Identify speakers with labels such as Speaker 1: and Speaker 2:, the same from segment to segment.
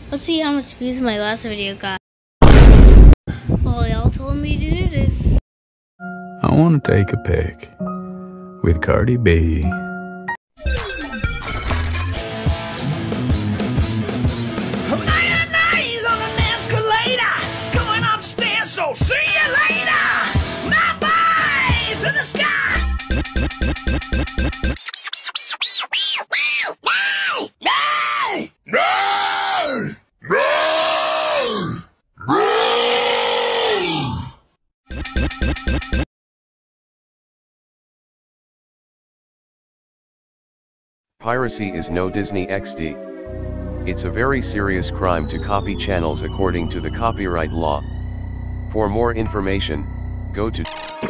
Speaker 1: Let's see how much views my last video got. Well, y'all told me to do this.
Speaker 2: I want to take a pic with Cardi B.
Speaker 3: Mayonnaise on an escalator. It's going upstairs, so see you later. My boy to the sky. No! No! No! No!
Speaker 4: Piracy is no Disney XD. It's a very serious crime to copy channels according to the copyright law. For more information, go to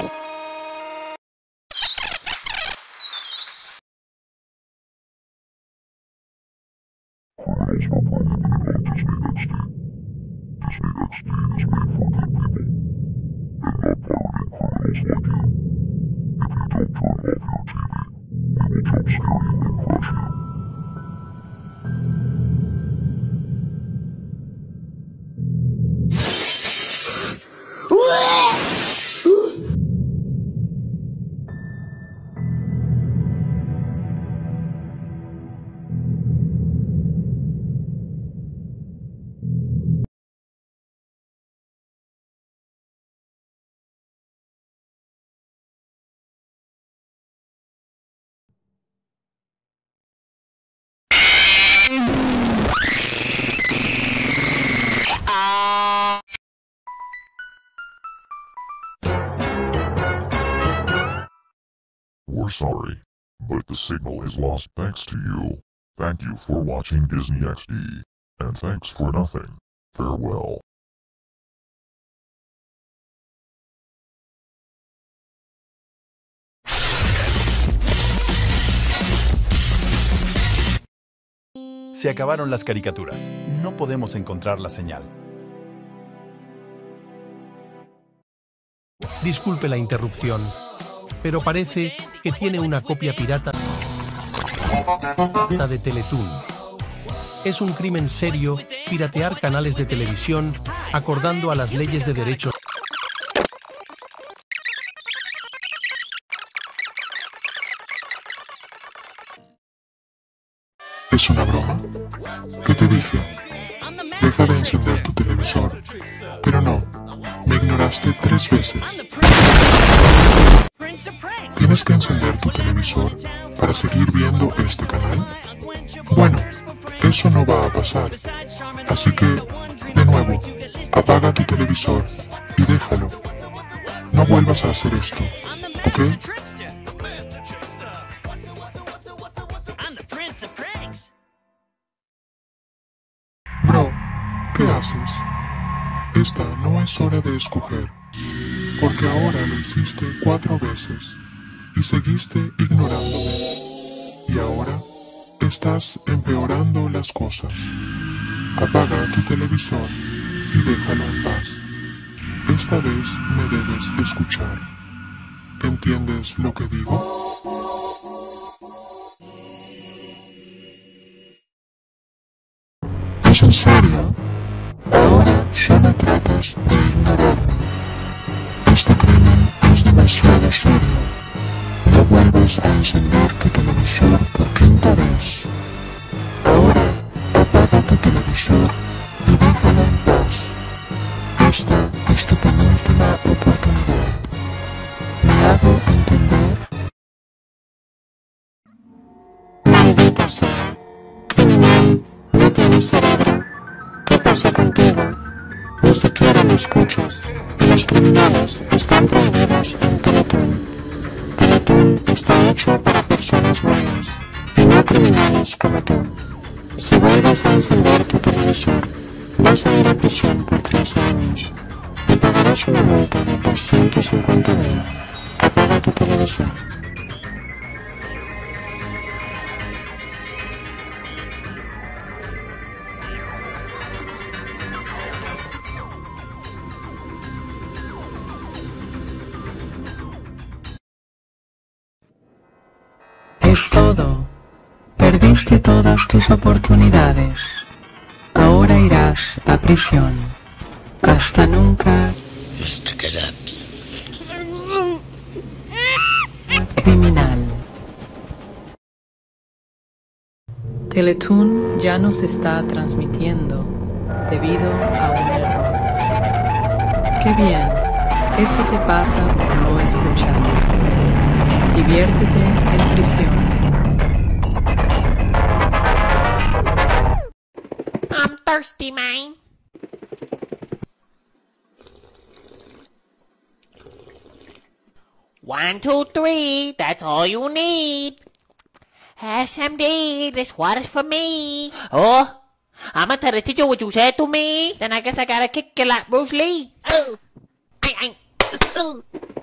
Speaker 5: We're sorry, but the signal is lost thanks to you. Thank you for watching Disney XD, and thanks for nothing. Farewell.
Speaker 6: Se acabaron las caricaturas. No podemos encontrar la señal.
Speaker 7: Disculpe la interrupción, pero parece que tiene una copia pirata de Teletoon. Es un crimen serio piratear canales de televisión acordando a las leyes de derechos.
Speaker 8: ¿Es una broma? ¿Qué te dije? Deja de encender tu televisor. Pero no, me ignoraste 3 veces. ¿Tienes que encender tu televisor para seguir viendo este canal? Bueno, eso no va a pasar. Así que, de nuevo, apaga tu televisor y déjalo. No vuelvas a hacer esto, ¿ok? Bro, ¿qué haces? Esta no es hora de escoger, porque ahora lo hiciste 4 veces y seguiste ignorándome. Y ahora estás empeorando las cosas. Apaga tu televisor y déjalo en paz. Esta vez me debes escuchar. ¿Entiendes lo que digo? ¿Es en serio? Ahora solo tratas de ignorarme. Este crimen es demasiado serio. No vuelvas a encender tu televisor por 5ª vez. Ahora apaga tu televisor y déjalo en paz. Esta es tu penúltima oportunidad. ¿Me hago entender? Maldita sea. Criminal, ¿no tienes cerebro? ¿Qué pasa contigo? Ni siquiera me escuchas. Los criminales están prohibidos en Teletoon. Teletoon está hecho para personas buenas y no criminales como tú. Si vuelves a encender tu televisor, vas a ir a prisión por 3 años y pagarás una multa de 250.000. Apaga tu televisor.
Speaker 9: Es todo. Perdiste todas tus oportunidades. Ahora Ahora irás a prisión. Hasta nunca. Criminal. Teletoon ya no se está transmitiendo debido a un error. ¡Qué bien! Eso te pasa por no escuchar. Diviértete en prisión.
Speaker 10: I'm thirsty, man. One, two, three, that's all you need. SMD, this water's for me. Oh, I'm gonna tell the teacher what you said to me. Then I guess I gotta kick you like Bruce Lee. Ay, ay.